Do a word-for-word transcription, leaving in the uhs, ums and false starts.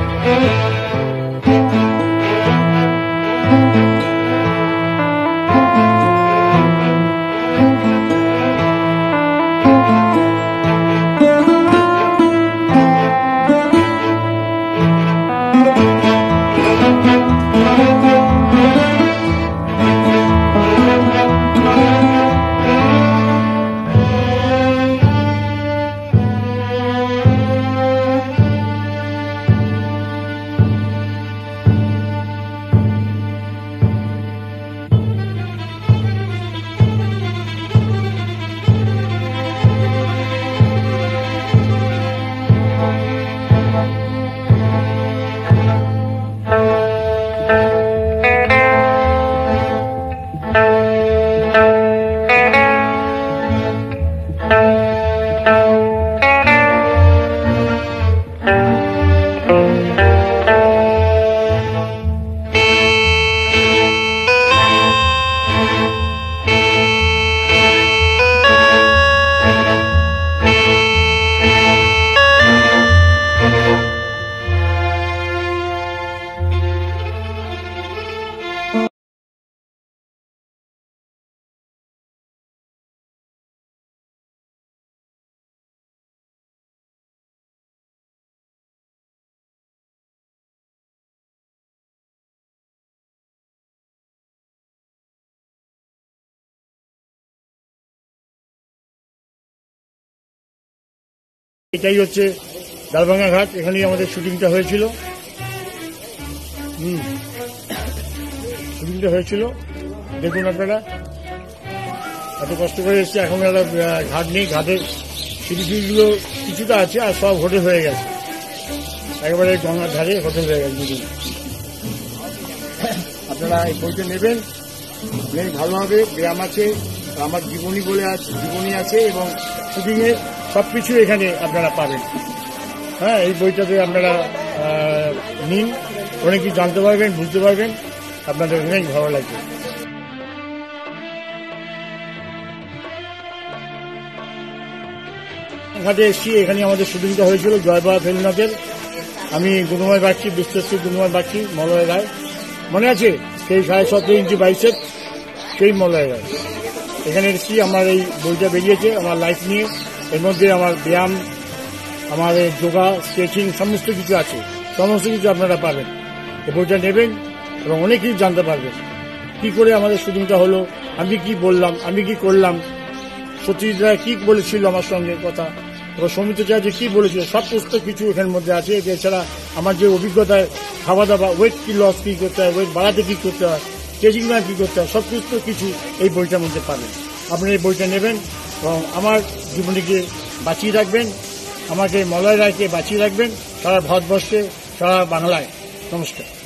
এটাই হচ্ছে ডালভাঙা ঘাট, এখানেই আমাদের শুটিংটা হয়েছিল। হুম শুটিংটা হয়েছিল দেখুন আপনারা, এত কষ্ট করে এসছে। এখন একটা ঘাট নেই, ঘাটের সিঁড়িগুলো কিছুটা আছে আর সব হোটেল হয়ে গেছে, একেবারে গঙ্গার ধারে হোটেল হয়ে গেছে। দুদিন আপনারা এই বইটা নেবেন, নেই ভালো হবে। ব্যায়াম আছে, আমার জীবনী বলে আছে, জীবনী আছে এবং শুটিংয়ের সব কিছু এখানে আপনারা পাবেন। হ্যাঁ, এই বইটাতে আপনারা নিন, অনেক কিছু জানতে পারবেন, বুঝতে পারবেন, আপনাদের অনেক ভালো লাগবে। ঘাটে এসছি, এখানে আমাদের শুটিংটা হয়েছিল জয়বাবা ফেলুনাথের। আমি গুণময় বাগচি, বিশ্বাশ্রী গুণময় বাগচি, মলয় রায়, মনে আছে সেই সাড়ে সতেরো ইঞ্চি বাইসেপ, সেই মলয় রায়। এখানে এসেছি, আমার এই বইটা বেরিয়েছে আমার লাইফ নিয়ে। এর মধ্যে আমার ব্যায়াম, আমার যোগা, স্ট্রেচিং সমস্ত কিছু আছে, সমস্ত কিছু আপনারা পাবেন। এই বইটা নেবেন এবং অনেক কিছু জানতে পারবেন, কি করে আমাদের শুটিংটা হলো, আমি কি বললাম, আমি কি করলাম, সত্যজিৎ রায় কি বলেছিল আমার সঙ্গে কথা, এবং সৌমিত্র চার্য কি বলেছিল, সব পুস্তক কিছু এখানের মধ্যে আছে। এছাড়া আমার যে অভিজ্ঞতায় খাওয়া দাওয়া, ওয়েট কি লস কি করতে হয়, ওয়েট বাড়াতে কি করতে হয়, স্ট্রেচিং প্ল্যান কি করতে হয়, সব পুস্তক কিছু এই বইটার মধ্যে পাবেন। আপনি এই বইটা নেবেন এবং আমার জীবনীকে বাঁচিয়ে রাখবেন, আমাকে মলয় রায়কে বাঁচিয়ে রাখবেন সারা ভারতবর্ষে, সারা বাংলায়। নমস্কার।